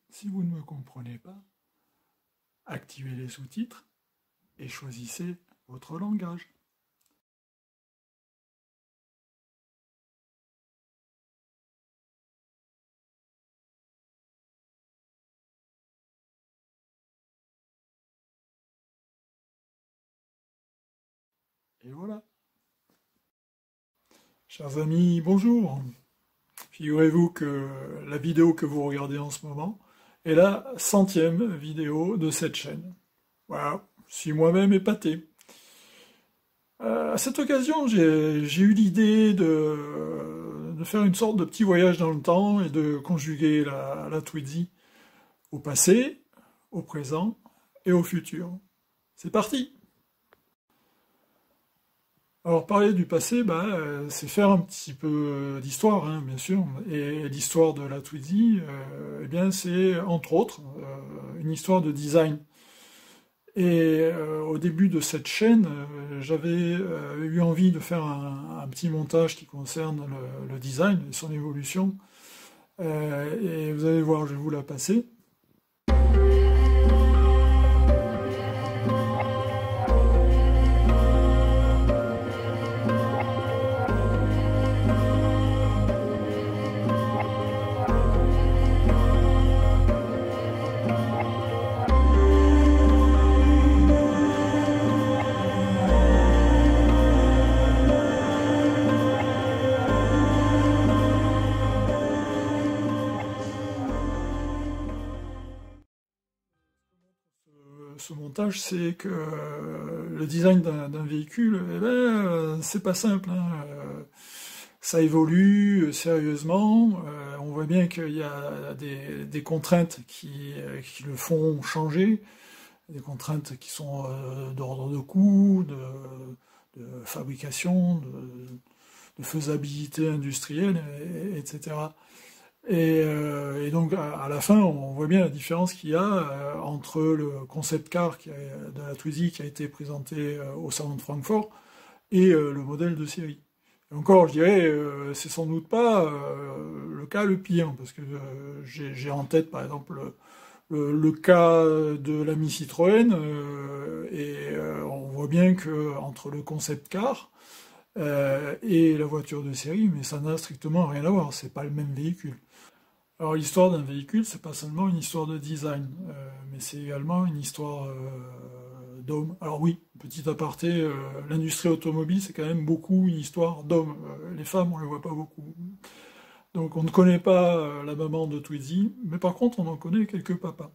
Si vous ne me comprenez pas, activez les sous-titres et choisissez votre langage. Et voilà. Chers amis, bonjour. Figurez-vous que la vidéo que vous regardez en ce moment est la 100e vidéo de cette chaîne. Voilà, je suis moi-même épaté. À cette occasion, j'ai eu l'idée de faire une sorte de petit voyage dans le temps et de conjuguer la Twizy au passé, au présent et au futur. C'est parti! Alors parler du passé, c'est faire un petit peu d'histoire, hein, bien sûr. Et l'histoire de la Twizy, eh bien, c'est entre autres une histoire de design. Et au début de cette chaîne, j'avais eu envie de faire un petit montage qui concerne le design et son évolution. Et vous allez voir, je vais vous la passer. Ce montage, c'est que le design d'un véhicule, eh ben, c'est pas simple, hein. Ça évolue sérieusement. On voit bien qu'il y a des contraintes qui le font changer, des contraintes qui sont d'ordre de coût, de fabrication, de faisabilité industrielle, etc. Et donc à la fin, on voit bien la différence qu'il y a entre le concept car de la Twizy qui a été présenté au salon de Francfort et le modèle de série. Et encore, je dirais, c'est sans doute pas le cas le pire, parce que j'ai en tête par exemple le cas de l'ami Citroën, on voit bien que entre le concept car et la voiture de série, mais ça n'a strictement rien à voir, c'est pas le même véhicule. Alors l'histoire d'un véhicule, c'est pas seulement une histoire de design, mais c'est également une histoire d'homme. Alors oui, petit aparté, l'industrie automobile, c'est quand même beaucoup une histoire d'hommes. Les femmes, on les voit pas beaucoup. Donc on ne connaît pas la maman de Twizy, mais par contre on en connaît quelques papas.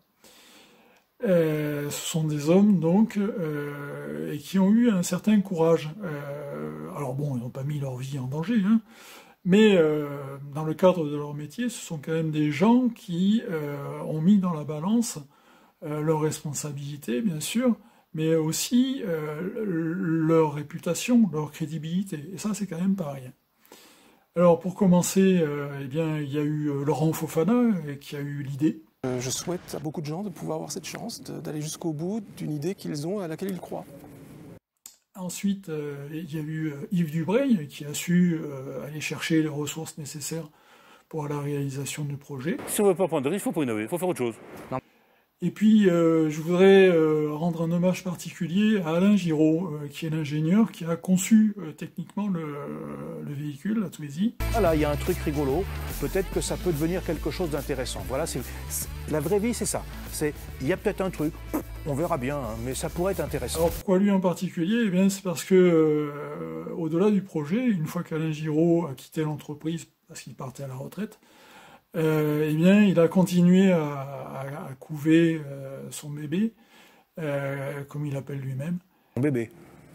Ce sont des hommes donc et qui ont eu un certain courage. Alors bon, ils n'ont pas mis leur vie en danger, hein, mais dans le cadre de leur métier, ce sont quand même des gens qui ont mis dans la balance leurs responsabilités, bien sûr, mais aussi leur réputation, leur crédibilité. Et ça, c'est quand même pas rien. Alors pour commencer, eh bien, il y a eu Laurent Fofana qui a eu l'idée. Je souhaite à beaucoup de gens de pouvoir avoir cette chance d'aller jusqu'au bout d'une idée qu'ils ont, à laquelle ils croient. Ensuite, il y a eu Yves Dubreuil qui a su aller chercher les ressources nécessaires pour la réalisation du projet. Si on ne veut pas prendre de risque, il faut pas innover, il faut faire autre chose. Non. Et puis, je voudrais rendre un hommage particulier à Alain Giraud, qui est l'ingénieur qui a conçu techniquement le véhicule, la Twizy. Voilà, il y a un truc rigolo, peut-être que ça peut devenir quelque chose d'intéressant. Voilà, la vraie vie, c'est ça. Il y a peut-être un truc, on verra bien, hein, mais ça pourrait être intéressant. Alors pourquoi lui en particulier? Eh bien, c'est parce que, au-delà du projet, une fois qu'Alain Giraud a quitté l'entreprise parce qu'il partait à la retraite, eh bien, il a continué à couver son bébé, comme il l'appelle lui-même. Mon bébé.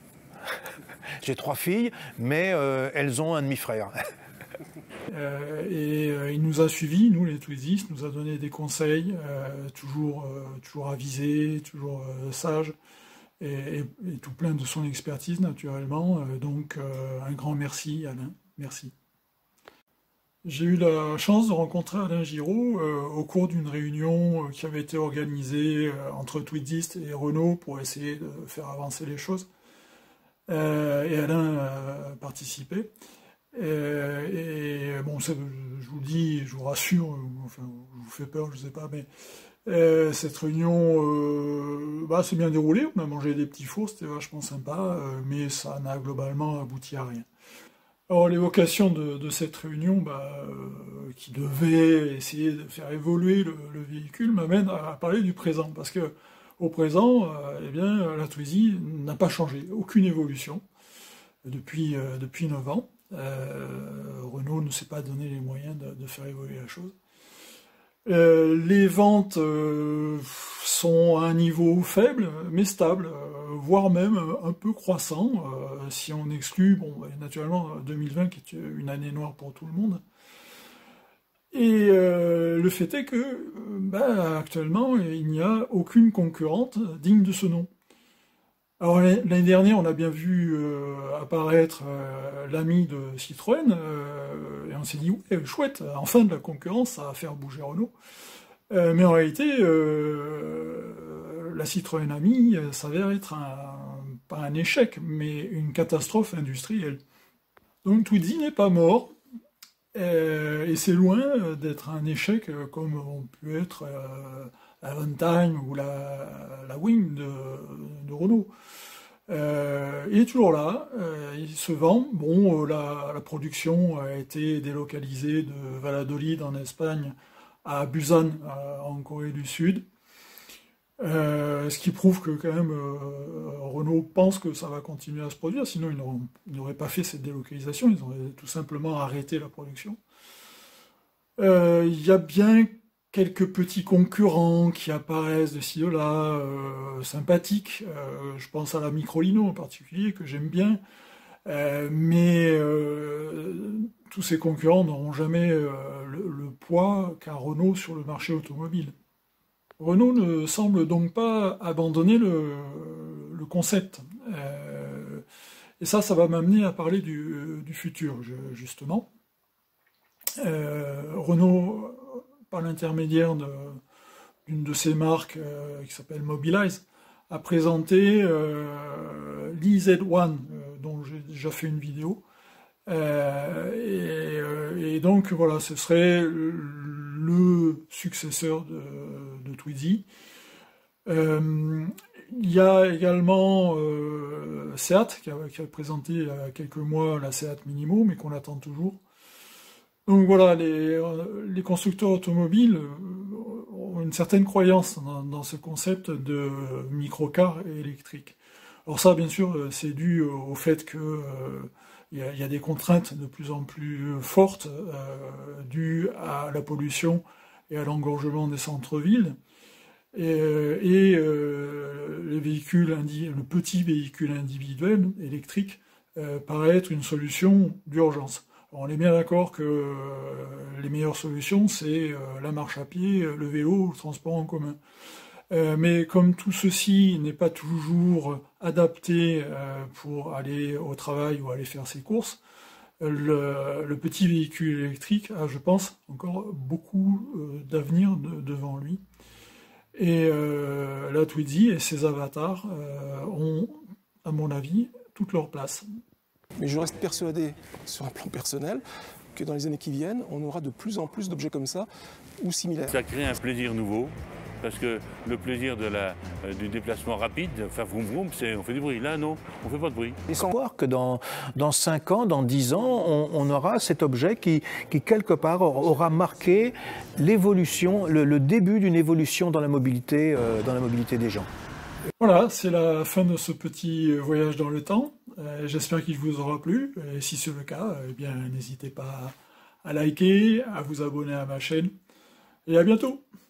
J'ai 3 filles, mais elles ont un demi-frère. Il nous a suivis, nous les Twizystes, nous a donné des conseils, toujours avisés, toujours sages, et tout plein de son expertise naturellement. Donc un grand merci Alain, merci. J'ai eu la chance de rencontrer Alain Giraud au cours d'une réunion qui avait été organisée entre Twizystes et Renault pour essayer de faire avancer les choses. Et Alain a participé. Et bon, je vous dis, je vous rassure, enfin, je vous vous fait peur, je sais pas, mais cette réunion s'est bien déroulée, on a mangé des petits fours, c'était vachement sympa, mais ça n'a globalement abouti à rien. Alors l'évocation de cette réunion, qui devait essayer de faire évoluer le véhicule, m'amène à parler du présent, parce que au présent, la Twizy n'a pas changé, aucune évolution depuis 9 ans. Renault ne s'est pas donné les moyens de faire évoluer la chose. Les ventes sont à un niveau faible, mais stable, voire même un peu croissant, si on exclut, naturellement, 2020 qui est une année noire pour tout le monde. Et le fait est que, actuellement, il n'y a aucune concurrente digne de ce nom. Alors l'année dernière, on a bien vu apparaître l'ami de Citroën, et on s'est dit, ouais, chouette, enfin de la concurrence, ça va faire bouger Renault. Mais en réalité, la Citroën Ami s'avère être pas un échec, mais une catastrophe industrielle. Donc Twizy n'est pas mort, et c'est loin d'être un échec comme on peut être la Runtime ou la Wing de Renault. Il est toujours là, il se vend. Bon, la production a été délocalisée de Valladolid en Espagne à Busan en Corée du Sud. Ce qui prouve que quand même Renault pense que ça va continuer à se produire, sinon ils n'auraient pas fait cette délocalisation, ils auraient tout simplement arrêté la production. Il y a bien quelques petits concurrents qui apparaissent de ci de là, sympathiques. Je pense à la Microlino en particulier, que j'aime bien. Mais tous ces concurrents n'auront jamais le poids qu'a Renault sur le marché automobile. Renault ne semble donc pas abandonner le concept. Et ça va m'amener à parler du futur, justement. Renault, par l'intermédiaire d'une de ses marques qui s'appelle Mobilize, a présenté l'EZ1, dont j'ai déjà fait une vidéo. Et donc voilà, ce serait le successeur de Twizy. Il y a également Seat qui a présenté il y a quelques mois la Seat Minimo, mais qu'on attend toujours. Donc voilà, les constructeurs automobiles ont une certaine croyance dans ce concept de microcar électrique. Alors ça, bien sûr, c'est dû au fait que il y a des contraintes de plus en plus fortes dues à la pollution et à l'engorgement des centres-villes. Et le petit véhicule individuel électrique paraît être une solution d'urgence. On est bien d'accord que les meilleures solutions, c'est la marche à pied, le vélo, le transport en commun. Mais comme tout ceci n'est pas toujours adapté pour aller au travail ou aller faire ses courses, le petit véhicule électrique a, je pense, encore beaucoup d'avenir devant lui. Et la Twizy et ses avatars ont, à mon avis, toute leur place. Mais je reste persuadé, sur un plan personnel, que dans les années qui viennent, on aura de plus en plus d'objets comme ça, ou similaires. Ça crée un plaisir nouveau, parce que le plaisir du déplacement rapide, enfin vroom vroom, on fait du bruit. Là, non, on ne fait pas de bruit. Et sans voir que dans 5 ans, dans 10 ans, on aura cet objet qui quelque part, aura marqué l'évolution, le début d'une évolution dans la mobilité des gens. Voilà, c'est la fin de ce petit voyage dans le temps. J'espère qu'il vous aura plu. Et si c'est le cas, n'hésitez pas à liker, à vous abonner à ma chaîne. Et à bientôt!